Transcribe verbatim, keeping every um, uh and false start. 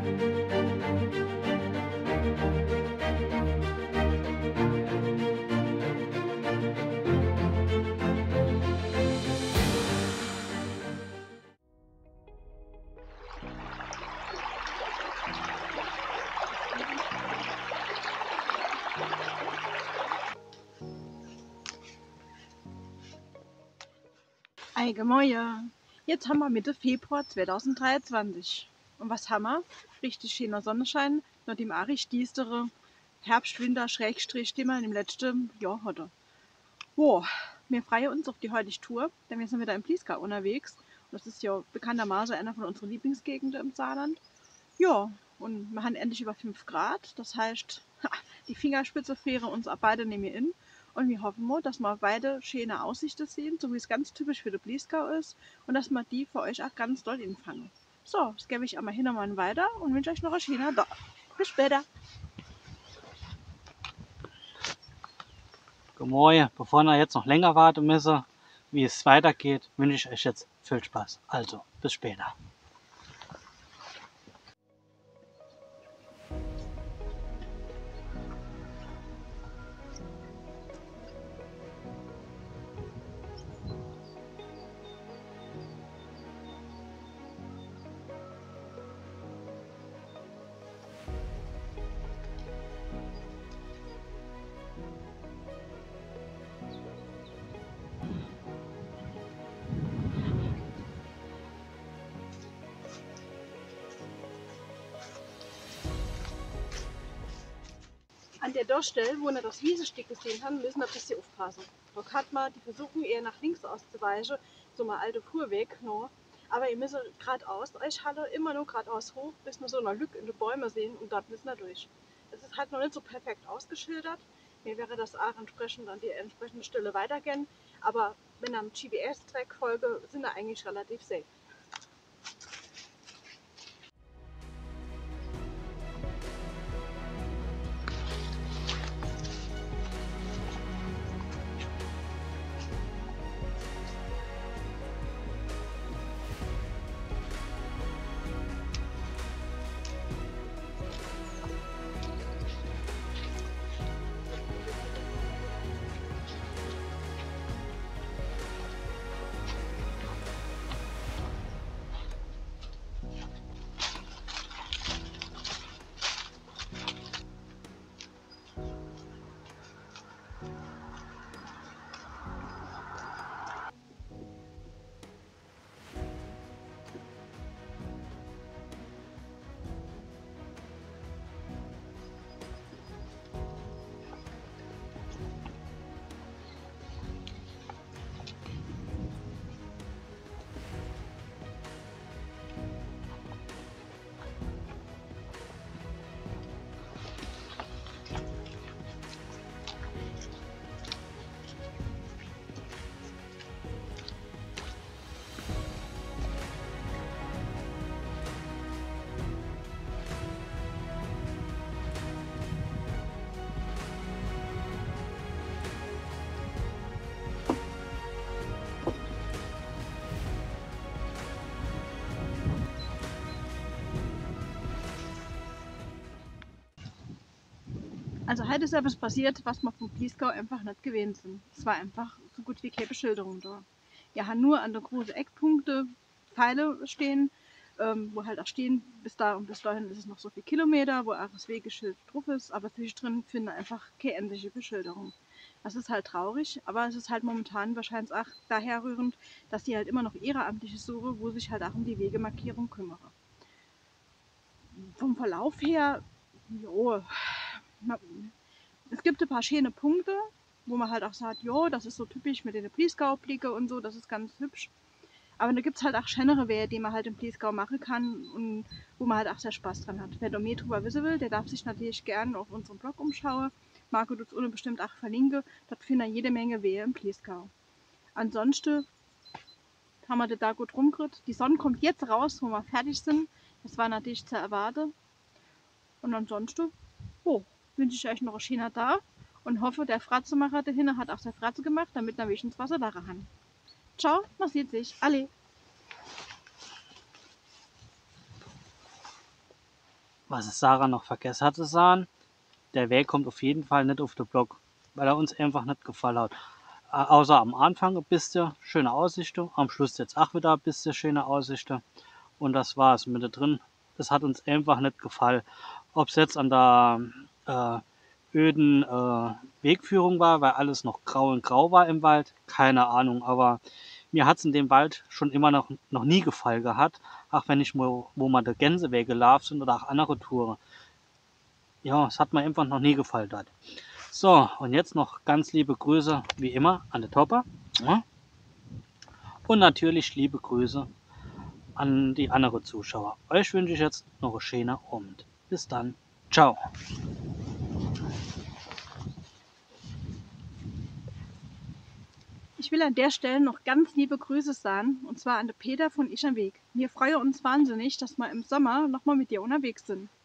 Allgemein. Jetzt haben wir Mitte Februar zweitausenddreiundzwanzig. Und was haben wir? Richtig schöner Sonnenschein, nach dem auch richtig düstere Herbst-Winter-Schrägstrich, den wir im letzten Jahr hatten. Wow, wir freuen uns auf die heutige Tour, denn wir sind wieder im Bliesgau unterwegs. Das ist ja bekanntermaßen einer von unseren Lieblingsgegenden im Saarland. Ja, und wir haben endlich über fünf Grad, das heißt, die Fingerspitze frieren uns auch beide nicht mehr in. Und wir hoffen mal, dass wir beide schöne Aussichten sehen, so wie es ganz typisch für den Bliesgau ist, und dass wir die für euch auch ganz doll empfangen. So, jetzt gebe ich einmal Hintermann weiter und wünsche euch noch einen schönen Tag. Bis später. Guten Morgen. Bevor wir jetzt noch länger warten müssen, wie es weitergeht, wünsche ich euch jetzt viel Spaß. Also, bis später. An der Stelle, wo wir das Wiesestück gesehen haben, müssen wir ein bisschen aufpassen. Dort hat man die Versuchung, eher nach links auszuweichen, so mal alte Fuhrweg noch. Aber ihr müsst geradeaus euch halle, immer nur geradeaus hoch, bis wir so eine Lücke in den Bäumen sehen, und dort müssen wir durch. Es ist halt noch nicht so perfekt ausgeschildert. Mir wäre das auch entsprechend an die entsprechende Stelle weitergehen. Aber wenn am G P S-Track folge, sind wir eigentlich relativ safe. Also heute ist etwas passiert, was wir vom Bliesgau einfach nicht gewöhnt sind. Es war einfach so gut wie keine Beschilderung da. Wir haben nur an der großen Eckpunkte Pfeile stehen, ähm, wo halt auch stehen, bis da und bis dahin ist es noch so viel Kilometer, wo auch das Wegeschild drauf ist, aber zwischendrin finden wir einfach keine endliche Beschilderung. Das ist halt traurig, aber es ist halt momentan wahrscheinlich auch daher rührend, dass die halt immer noch ehrenamtliche suche, wo sich halt auch um die Wegemarkierung kümmere. Vom Verlauf her, jo, es gibt ein paar schöne Punkte, wo man halt auch sagt, jo, das ist so typisch mit den Bliesgau-Blicke und so, das ist ganz hübsch. Aber da gibt es halt auch schönere Wege, die man halt im Bliesgau machen kann und wo man halt auch sehr Spaß dran hat. Wer da mehr drüber wissen will, der darf sich natürlich gerne auf unserem Blog umschauen. Marco tut es ohne bestimmt auch verlinken. Dort findet ihr jede Menge Wege im Bliesgau. Ansonsten haben wir da gut rumgeritten. Die Sonne kommt jetzt raus, wo wir fertig sind. Das war natürlich zu erwarten. Und ansonsten, oh, wünsche ich euch noch einen schönen Tag und hoffe, der Fratzemacher dahinter hat auch seine Fratze gemacht, damit wir wenigstens Wasser da haben. Ciao, man sieht sich. Alle. was es Sarah noch vergessen hat zu sagen, der Weg kommt auf jeden Fall nicht auf den Block, weil er uns einfach nicht gefallen hat. Äh, außer am Anfang ein bisschen schöne Aussichten, am Schluss jetzt auch wieder ein bisschen schöne Aussichten. Und das war's. Mit da drin, das hat uns einfach nicht gefallen. Ob es jetzt an der äh, öden äh, Wegführung war, weil alles noch grau und grau war im Wald, keine Ahnung. Aber mir hat es in dem Wald schon immer noch, noch nie gefallen gehabt, auch wenn ich wo, wo mal der Gänsewege gelaufen sind oder auch andere Touren. Ja, es hat mir einfach noch nie gefallen hat. So, und jetzt noch ganz liebe Grüße, wie immer, an den Topper. Ja. Und natürlich liebe Grüße an die anderen Zuschauer. Euch wünsche ich jetzt noch einen schönen Abend. Bis dann. Ciao. Ich will an der Stelle noch ganz liebe Grüße sagen, und zwar an den Peter von Ich am Weg. Wir freuen uns wahnsinnig, dass wir im Sommer nochmal mit dir unterwegs sind.